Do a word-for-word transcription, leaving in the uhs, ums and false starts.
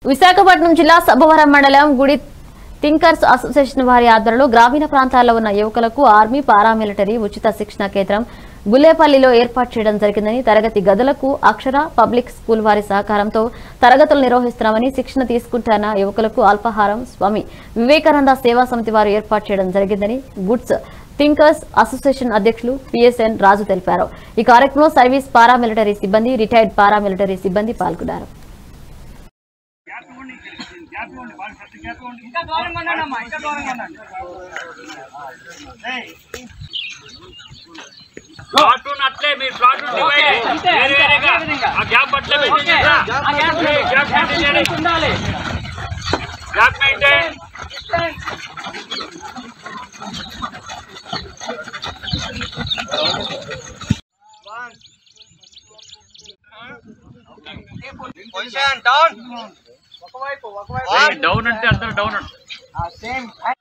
విశాఖపట్నం జిల్లా సబ్బవరం మండలం గుడి థింకర్స్ అసోసియేషన్ వారి ఆధ్వర్యంలో గ్రామీణ ప్రాంతాల్లో ఉన్న యువకులకు ఆర్మీ పారామిలిటరీ ఉచిత శిక్షణ కేంద్రం గులేపల్లిలో ఏర్పాటు చేయడం జరిగిందని, తరగతి గదులకు అక్షర పబ్లిక్ స్కూల్ వారి సహకారంతో తరగతులు నిర్వహిస్తున్నామని, శిక్షణ తీసుకుంటున్న యువకులకు అల్పాహారం స్వామి వివేకానంద సేవా సమితి వారు ఏర్పాటు చేయడం జరిగిందని గుడ్స్ థింకర్స్ అసోసియేషన్ అధ్యక్షులు పిఎస్ఎన్ రాజు తెలిపారు. ఈ కార్యక్రమంలో సర్వీస్ పారామిలిటరీ సిబ్బంది, రిటైర్డ్ పారామిలిటరీ సిబ్బంది పాల్గొన్నారు. ప్లాటూన్ అట్లే మీరు ప్లాటూన్ డివైడ్ వేరే వేరేగా ఆ గ్యాప్ అట్లే మెయింటైన్ ఆ గ్యాప్ గ్యాప్ మెయింటైన్ ఉండాలి. గ్యాప్ మెయింటైన్ పొజిషన్ డౌన్ ఒకవైపు ఒకవైపు డౌన్ అంటే అందరూ డౌన్ సేమ్